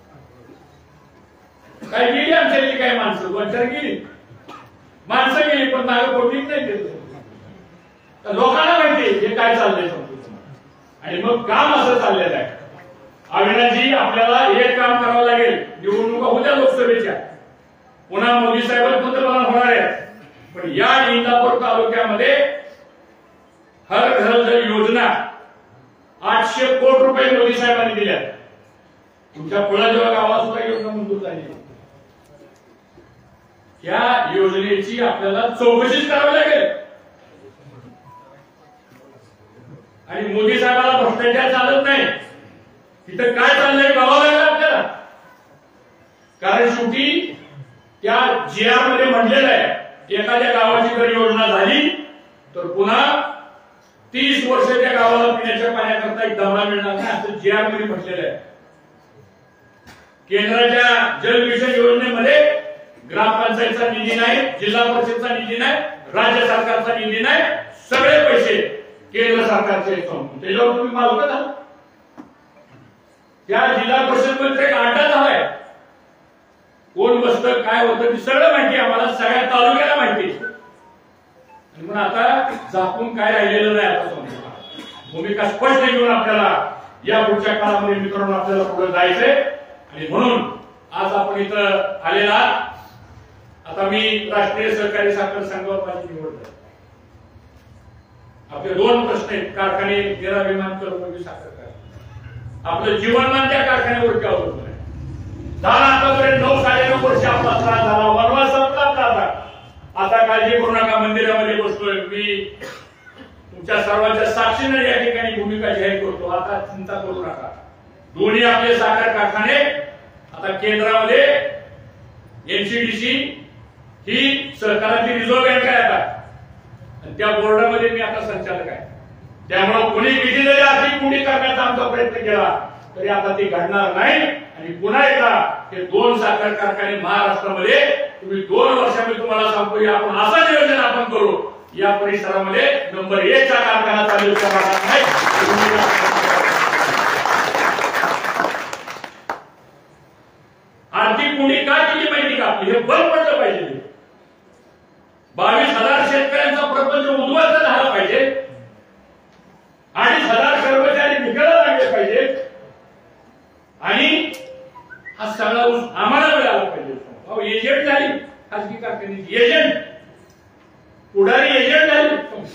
काय गेली आमच्यातली काय माणसं? दोन चार गेली माणसं गेली, पण नाग कोटीच नाही देत. लोकांना माहिती हे काय चाललंय आणि मग काम असं चाललेलं आहे. अविनाशजी, आपल्याला एक काम करावं लागेल. निवडणुका होत्या लोकसभेच्या, पुन्हा मोदी साहेब पंतप्रधान होणार आहेत. पण या इंदापूर तालुक्यामध्ये हर घर जल योजना आठशे कोटी रुपये मोदी साहेबांनी दिल्या. तुमच्या पुळाजवळ गावात सुद्धा योजना मंजूर झाली. या योजनेची आपल्याला चौकशीच करावी लागेल. आणि मोदी साहेबांना भ्रष्टाचार चालत नाही. तिथं काय चाललंय बघावं लागेल आपल्याला. कारण शेवटी त्या जी आर मध्ये म्हटलेलं आहे, एखाद्या गावाची जर योजना झाली तर पुन्हा तीस वर्ष त्या गावाला पिण्याच्या पाण्याकरता एक दमडा मिळणार नाही, असं जी आर मध्ये म्हटलेलं आहे. केंद्राच्या जल मिशन योजनेमध्ये ग्रामपंचायतचा निधी नाही, जिल्हा परिषदचा निधी नाही, राज्य सरकारचा निधी नाही. सगळे पैसे केंद्र सरकारचे. त्याच्यावर तुम्ही मालक झाला. त्या जिल्हा परिषद मध्ये एक अड्डा झालाय. कोण बसतं, काय होतं, ते सगळं माहिती आम्हाला, सगळ्या तालुक्याला माहिती. पण आता झाकून काय राहिलेलं नाही. आता समजा भूमिका स्पष्ट घेऊन आपल्याला या पुढच्या काळामध्ये मित्रांनो आपल्याला पुढे जायचंय. आणि म्हणून आज आपण इथं आलेला. आता मी राष्ट्रीय सहकारी साखर संघावर माझी निवड झाली. आपले दोन प्रश्न आहेत. कारखाने तेरा विमान कर्मचारी साखर कारखाना, आपलं जीवनमान त्या कारखान्यावरती अवलंबून आहे. झाला आतापर्यंत नऊ साडेनऊ वर्ष आपला त्रास झाला, वनवास संपला आता. आता काळजी करू नका, मंदिरामध्ये बसतोय मी, तुमच्या सर्वांच्या साक्षीने या ठिकाणी भूमिका जाहीर करतो. आता चिंता करू नका. दोन्ही आपले साखर कारखाने आता केंद्रामध्ये एनसीडीसी ही सहकाराची रिझर्व्ह बँक आहे आता, आणि त्या बोर्डामध्ये मी आता संचालक आहे. त्यामुळे कोणी किती जरी आर्थिक कोंडी करण्याचा आमचा प्रयत्न केला तरी आता ते घडणार नाही. आणि पुन्हा एकदा हे दोन साखर कारखाने महाराष्ट्रामध्ये तुम्ही दोन वर्षांमध्ये तुम्हाला सांगतो, आपण असं नियोजन आपण करू, या परिसरामध्ये नंबर एक चा कारखाना चालू करणार नाही. आर्थिक कोंडी का केली माहिती का आपली? हे बंद पडलं पाहिजे. बावीस हजार शेतकऱ्यांचा प्रपंच उद्ध्वस्त झाला पाहिजे. अडीच हजार कर्मचारी निघायला लागले पाहिजे. आणि हा सगळा ऊस आम्हाला मिळाला पाहिजे. अहो एजंट झाली खासगी कारखान्याची, एजंट पुढारी एजंट झाली.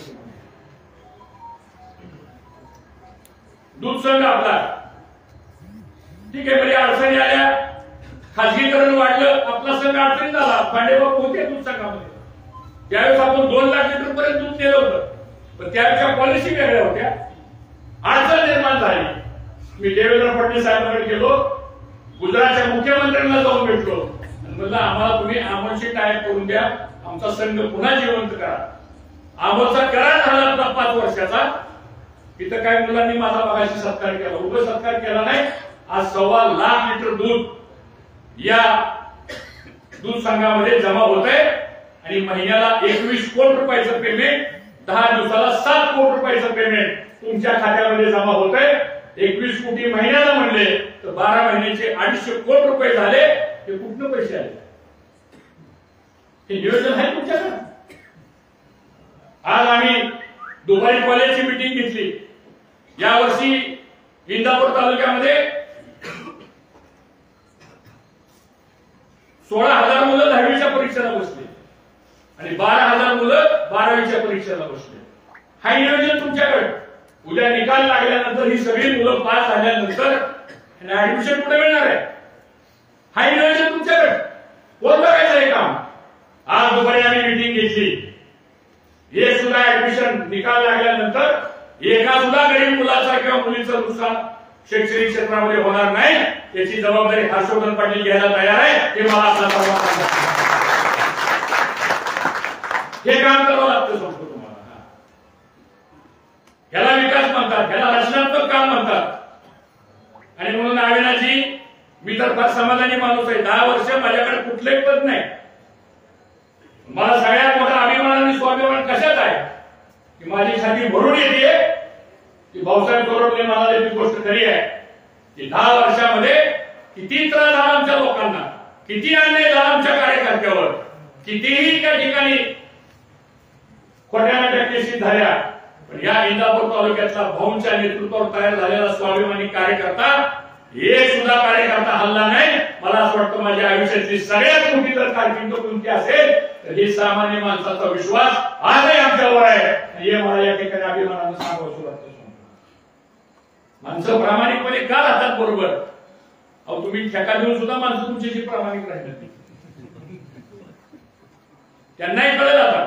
दूध संघ आपला ठीक आहे, म्हणजे अडचणी आल्या, खासगीकरण वाढलं, आपला संघ अडचणी झाला. पांडेबाबू होते दूध संघामध्ये. त्यावेळेस आपण दोन लाख लिटर पर्यंत दूध केलं होतं, पण त्यावेळेच्या पॉलिसी वेगळ्या होत्या. अडचण निर्माण झाली. मी देवेंद्र फडणवीस साहेबांकडे गेलो, गुजरातच्या मुख्यमंत्र्यांना जाऊन भेटलो आणि म्हणलं आम्हाला तुम्ही आमोलशी टायप करून द्या, आमचा संघ पुन्हा जिवंत करा. आमोलचा करार झाला होता पाच वर्षाचा. तिथं काय मुलांनी माझा मगाशी सत्कार केला, उभं सत्कार केला नाही. आज सव्वा लाख लिटर दूध या दूध संघामध्ये जमा होत आहे आणि महिन्याला एकवीस कोटी रुपयाचं पेमेंट, दहा दिवसाला सात कोटी रुपयाचं पेमेंट तुमच्या खात्यामध्ये जमा होत आहे. एकवीस कोटी महिन्याला म्हणले तर बारा महिन्याचे अडीचशे कोटी रुपये झाले. हे कुठनं पैसे आले? हे नियोजन आहे तुमच्याकडे? आज आम्ही दुपारी कॉलेजची मीटिंग घेतली. यावर्षी इंदापूर तालुक्यामध्ये सोळा हजार मुलं दहावीच्या परीक्षेला बसले आणि बारा हजार मुलं बारावीच्या परीक्षेला बसले. हा नियोजन तुमच्याकडे. उद्या निकाल लागल्यानंतर ही सगळी मुलं पास झाल्यानंतर ऍडमिशन कुठे मिळणार आहे? हा नियोजन तुमच्याकडे. कोण बघायचं हे काम? आज दुपारी आम्ही मीटिंग घेतली. हे सुद्धा ऍडमिशन निकाल लागल्यानंतर एका सुद्धा गरीब मुलाचा किंवा मुलीचं नुकसान शैक्षणिक क्षेत्रामध्ये होणार नाही याची जबाबदारी हर्षवर्धन पाटील घ्यायला तयार आहे. हे मला आपला सर्वांना हे काम करावं लागतं. सांगतो तुम्हाला, ह्याला विकास म्हणतात, ह्याला रचनात्मक काम म्हणतात. आणि म्हणून अविनाशजी, मी तर फार समाधानी माणूस आहे. दहा वर्ष माझ्याकडे कुठलंही पद नाही. मला सगळ्यात मोठा अभिमान आणि स्वाभिमान कशात आहे की माझी छाती भरून येते की भाऊसाहेब थोरात म्हणाले ती गोष्ट खरी आहे की दहा वर्षामध्ये किती त्रास झाला आमच्या लोकांना, किती अन्याय झाला आमच्या कार्यकर्त्यावर, कितीही त्या ठिकाणी खोट्या केसी झाल्या. पण या इंदापूर तालुक्यातला भाऊंच्या नेतृत्वावर तयार झालेला स्वाभिमानी कार्यकर्ता, एक सुद्धा कार्यकर्ता हल्ला नाही. मला असं वाटतं माझ्या आयुष्यातली सगळ्यात मोठी जर कारकीर्द कोणती असेल तर ही सामान्य माणसाचा विश्वास आजही आमच्यावर आहे. हे मला या ठिकाणी अभिमानानं सांगावं वाटतं. माणसं प्रामाणिकपणे का राहतात बरोबर? अहो तुम्ही ठेका देऊन सुद्धा माणसं तुमच्याशी प्रामाणिक राहिली नाही. त्यांनाही कळलं आता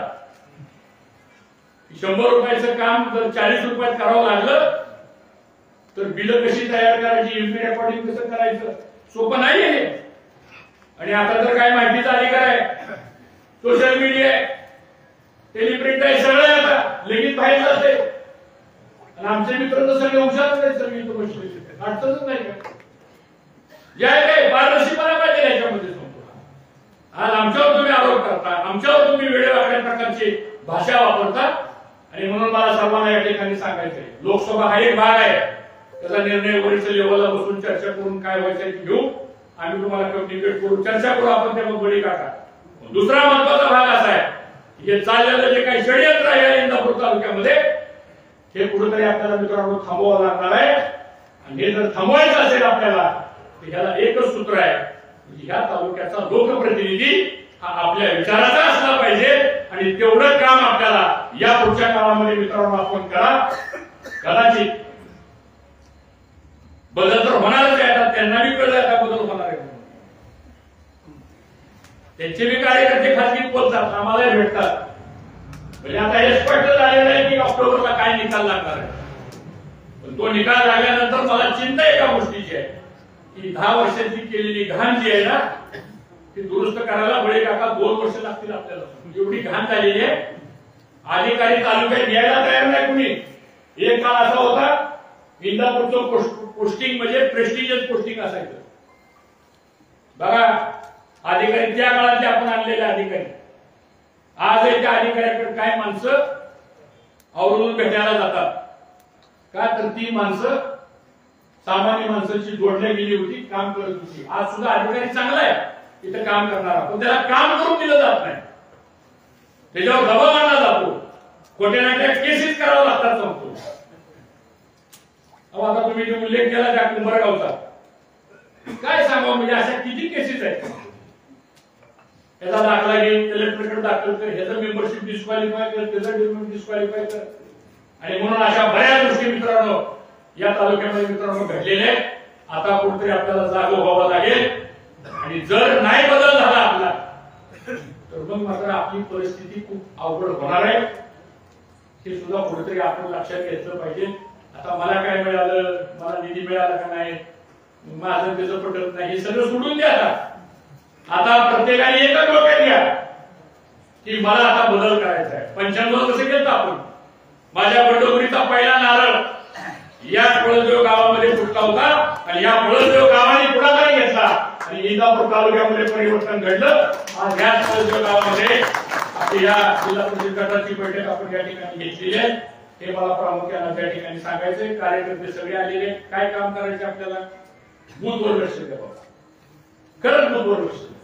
शंभर रुपयाचं काम जर चाळीस रुपयात करावं लागलं तर बिलं कशी तयार करायची, एमपी रेकॉर्डिंग कसं करायचं, सोपं नाही आहे. आणि आता तर काय माहितीचा अधिकार आहे, सोशल मीडिया आहे, टेलिप्रिंट आहे, सगळं आहे. आता लगेच बाहेर जाते. आणि आमचे मित्र तर सगळे हुशारच आहेत. सगळे इथं बसलेले अडचणच नाही का? जे आहे काय पारदर्शीपणा पाहिजे याच्यामध्ये. आज आमच्यावर तुम्ही आरोप करता, आमच्यावर तुम्ही वेगवेगळ्या प्रकारची भाषा वापरता. आणि म्हणून मला सर्वांना या ठिकाणी सांगायचंय, लोकसभा हा एक भाग आहे. त्याचा निर्णय वरिष्ठ लेवलला बसून चर्चा करून काय व्हायचं घेऊ. आम्ही तुम्हाला कम्युनिकेट करू, चर्चा करू आपण त्यामध्ये बळी काका. दुसरा महत्वाचा भाग असा आहे, हे चाललेलं जे काही षडयंत्र आहे इंदापूर तालुक्यामध्ये, हे कुठेतरी आपल्याला मित्रांनो थांबवावं लागणार आहे. आणि हे जर थांबवायचं असेल आपल्याला तर ह्याला एकच सूत्र आहे, ह्या तालुक्याचा लोकप्रतिनिधी हा आपल्या विचाराचा असला पाहिजे. आणि तेवढं काम आपल्याला या पुढच्या काळामध्ये मित्रांनो आपण करा. कदाचित बदल तर होणारच आहे. आता त्यांना बी कळलं आता बदल होणार आहे. त्यांचे बी कार्यकर्ते खासगी बोलतात, आम्हालाही भेटतात. म्हणजे आता हे स्पष्ट झालेलं आहे की ऑक्टोबरला काय निकाल लागणार आहे. पण तो निकाल लागल्यानंतर मला चिंता एका गोष्टीची आहे की दहा वर्षांची केलेली घाण जी आहे ना ती दुरुस्त करायला बळे काका दोन वर्ष लागतील आपल्याला. एवढी घाण झालेली आहे. अधिकारी तालुक्यात यायला तयार नाही कुणी. एक काळ असा होता इंदापूरचं पोस्टिंग म्हणजे प्रेस्टिजियस पोस्टिंग असायचं. बघा अधिकारी त्या काळातले आपण आणलेले अधिकारी, आज त्या अधिकाऱ्याकडे काय माणसं आवरून भेटायला जातात का तर ती माणसं सामान्य माणसाची जोडल्या गेली होती, काम करत होती. आज सुद्धा अधिकारी चांगला आहे इथं काम करणारा, पण त्याला काम करून दिलं जात नाही. त्याच्यावर दबाव आणला जातो, खोट्या नाट्या केसेस करावं लागतात सांगतो. आता तुम्ही जो उल्लेख केला त्या कुंभारगावचा, काय सांगावं म्हणजे अशा किती केसेस आहेत. याचा दाखला घे, कलेक्टरकडे दाखल कर, ह्याचं मेंबरशिप डिस्क्वालिफाय कर, त्याचं डिस्क्वालिफाय कर. आणि म्हणून अशा बऱ्याच गोष्टी मित्रांनो या तालुक्यामध्ये मित्रांनो घडलेले. आता कुठेतरी आपल्याला जागो व्हावं लागेल. आणि जर नाही बदल झाला आपला तर मग मात्र आपली परिस्थिती खूप अवघड होणार आहे. हे सुद्धा कुठेतरी आपण लक्षात घेतलं पाहिजे. आता मला काय मिळालं, मला निधी मिळाला का नाही, माझं त्याचं पटत नाही, हे सगळं सोडून द्या. आता आता प्रत्येकाने एकच डोक्यात घ्या की मला आता बदल करायचा आहे. पंच्याण्णव कसं केलं आपण, माझ्या बंडोगरीचा पहिला नारळ या कोळदेव गावामध्ये फुटला होता. आणि आणि या पळसदेव गावाने पुढाकार घेतला आणि इंदापूर तालुक्यामध्ये परिवर्तन घडलं. आज या पळसदेव गावामध्ये आपली या जिल्हा परिषद गटाची बैठक आपण या ठिकाणी घेतलेली आहे. हे मला प्रामुख्याने त्या ठिकाणी सांगायचंय. कार्यकर्ते सगळे आलेले, काय काम करायचे आपल्याला, बूथवर लक्ष द्यावं, खरंच बूथवर लक्ष द्या.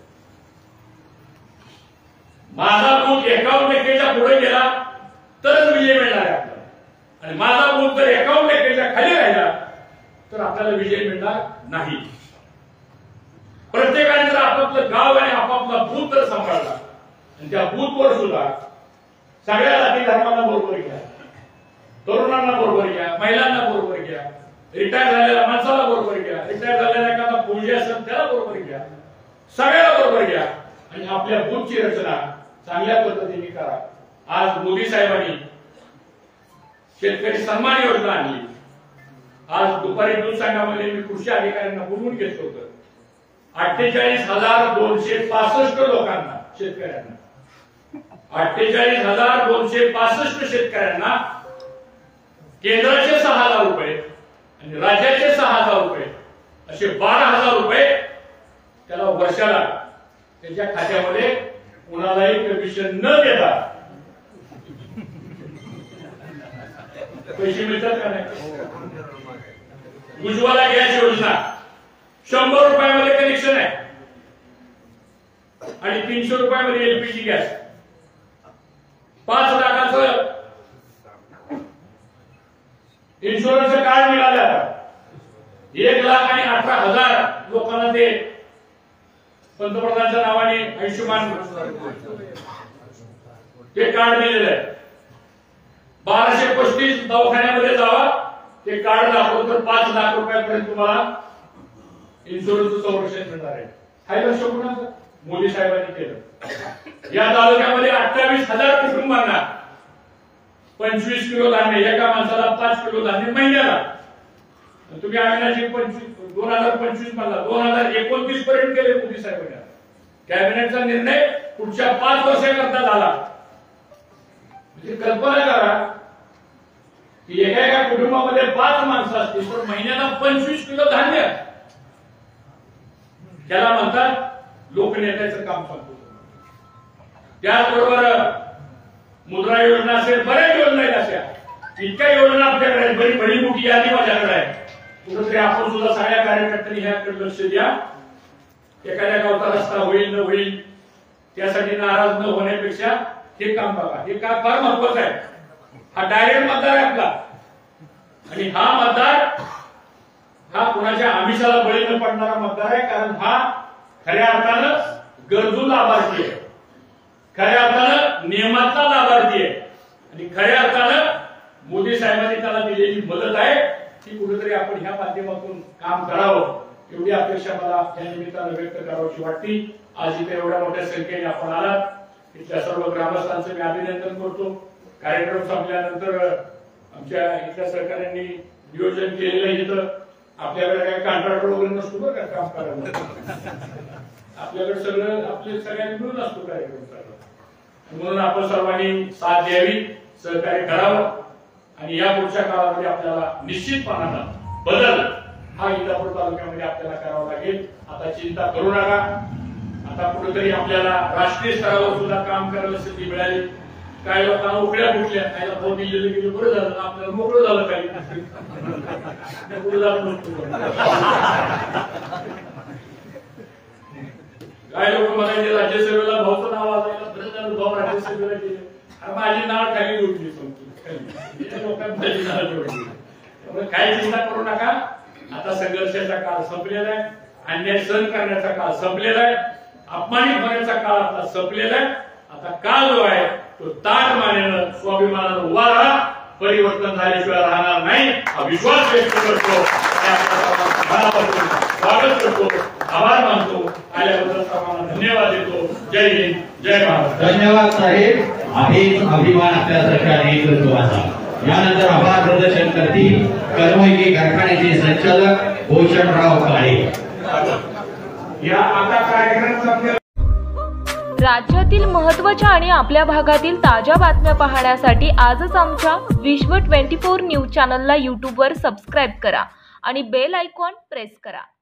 माझा बूथ एकावन्न टक्केच्या पुढे गेला तरच विजय मिळणार आहे आपल्याला, आणि माझा बूथ जर एकावन्न टक्केच्या खाली राहिला तर आपल्याला विजय मिळणार नाही. प्रत्येकाने जर आपापलं गाव आणि आपापला बूथ जर सांभाळला आणि त्या बूथवर सुद्धा सगळ्या जाती धर्मांना बरोबर घ्या, तरुणांना बरोबर घ्या, महिलांना बरोबर घ्या, रिटायर झालेल्या माणसाला बरोबर घ्या, रिटायर झालेला एखादा फौजी असेल त्याला बरोबर घ्या, सगळ्याला बरोबर घ्या आणि आपल्या बूथची रचना चांगल्या पद्धतीने करा. आज मोदी साहेबांनी शेतकरी सन्मान योजना आणली. आज दुपारी दूध संघामध्ये मी कृषी अधिकाऱ्यांना बोलवून घेतलं होतं. अठ्ठेचाळीस हजार दोनशे पासष्ट लोकांना, शेतकऱ्यांना अठ्ठेचाळीस हजार दोनशे पासष्ट शेतकऱ्यांना केंद्राचे सहा हजार रुपये आणि राज्याचे सहा हजार रुपये असे बारा हजार रुपये त्याला वर्षाला त्याच्या खात्यामध्ये कुणालाही कमिशन न देता पैसे मिळतात का नाही. उज्ज्वला गॅस योजना शंभर रुपयामध्ये कनेक्शन आहे आणि तीनशे रुपयामध्ये एलपीजी गॅस. पाच लाखाचं इन्शुरन्स कार्ड मिळालं. एक लाख आणि अठरा हजार लोकांना ते पंतप्रधानांच्या नावाने आयुष्यमान ते कार्ड दिलेलं आहे. बाराशे पस्तीस दवाखान्यामध्ये जावा, ते कार्ड दाखवलं तर पाच लाख रुपयापर्यंत तुम्हाला इन्शुरन्सचं संरक्षण मिळणार आहे. हाय लक्ष कोणाचं? मोदी साहेबांनी केलं. या तालुक्यामध्ये अठ्ठावीस हजार कुटुंबांना पंचवीस किलो धान्य, एका माणसाला पाच किलो धान्य महिन्याला. तुम्ही अविनाशी पंचवीस दोन हजार पंचवीस मधला दोन हजार एकोणतीस पर्यंत केले मोदी साहेबांनी. कॅबिनेटचा निर्णय पुढच्या पाच वर्षाकरता झाला. म्हणजे कल्पना करा की एका एका कुटुंबामध्ये पाच माणसं असतील तर महिन्याला पंचवीस किलो धान्य. त्याला म्हणतात लोकनेत्याचं काम सांगतो. त्याचबरोबर मुद्रा योजना असेल, बऱ्याच योजना आहेत अशा. इतक्या योजना आपल्याकडे आहेत, बरी बडी मोठी यादी माझ्याकडे आहे. कुठेतरी आपण सुद्धा सगळ्या कार्यकर्त्यांनी ह्याकडे लक्ष द्या. एखाद्या गावचा रस्ता होईल न होईल त्यासाठी नाराज न होण्यापेक्षा हे काम बघा. हे काम फार महत्वाचं आहे. हा डायरेक्ट मतदार आहे आपला आणि हा मतदार हा कुणाच्या आमिषाला बळी न पडणारा मतदार आहे. कारण हा खऱ्या अर्थानं गरजू लाभार्थी आहे, खऱ्या अर्थानं नियमातला लाभार्थी आहे आणि खऱ्या अर्थानं मोदी साहेबांनी त्याला दिलेली मदत आहे. ती कुठेतरी आपण ह्या माध्यमातून काम करावं एवढी अपेक्षा मला या निमित्तानं व्यक्त करावीशी वाटते. आज इथे एवढ्या मोठ्या संख्येने आपण आलात. इथल्या सर्व ग्रामस्थांचं मी अभिनंदन करतो. कार्यक्रम संपल्यानंतर आमच्या इथल्या सहकाऱ्यांनी नियोजन केलेलं आहे. इथं आपल्याकडे काही कॉन्ट्रॅक्टर वगैरे नसतो बरं का काम करायला. आपल्याकडे सगळं आपले सगळ्यांनी मिळून असतो कार्यक्रम करायला. म्हणून आपण सर्वांनी साथ द्यावी, सहकार्य करावं आणि या पुढच्या काळामध्ये आपल्याला निश्चितपणानं बदल हा इंदापूर तालुक्यामध्ये आपल्याला करावा लागेल. आता चिंता करू नका. आता कुठेतरी आपल्याला राष्ट्रीय स्तरावर सुद्धा काम करायला संधी मिळाली. काही लोकांना उकड्या फुटल्या, काही फोन दिलेलं गेलं, बरं झालं आपल्याला मोकळं झालं. काही मोकळं झालं नसतो. काय लोक म्हणायचे राज्यसभेला भाऊचं नाव वाचायला बरं झालं, भाऊ राज्यसभेला गेले. माझी नाव खाली जोडली लोकांना माझी नाव जोडली. त्यामुळे काही चिंता करू नका. आता संघर्षाचा काळ संपलेला आहे, अन्याय सहन करण्याचा काळ संपलेला आहे, अपमानित होण्याचा काळ आता संपलेला आहे. आता काळ जो आहे तो तार मानेनं स्वाभिमानानं उभा राहा. परिवर्तन झाल्याशिवाय राहणार नाही हा विश्वास व्यक्त करतो. स्वागत करतो, आभार मानतो. आल्याबद्दल सर्वांना धन्यवाद देतो. जय हिंद, जय महाराष्ट्र. धन्यवाद साहेब. अभिज अभिमान आपल्यासारख्या नेतृत्वाचा. यानंतर आभार प्रदर्शन करतील कर्मयोगी कारखान्याचे संचालक भूषणराव काळे. या आता कार्यक्रम राज्यातील महत्त्वाच्या आणि आपल्या भागातील ताज्या बातम्या पाहण्यासाठी आजच आमच्या विश्व चोवीस न्यूज चॅनलला यूट्यूबवर सबस्क्राईब करा आणि बेल आयकॉन प्रेस करा.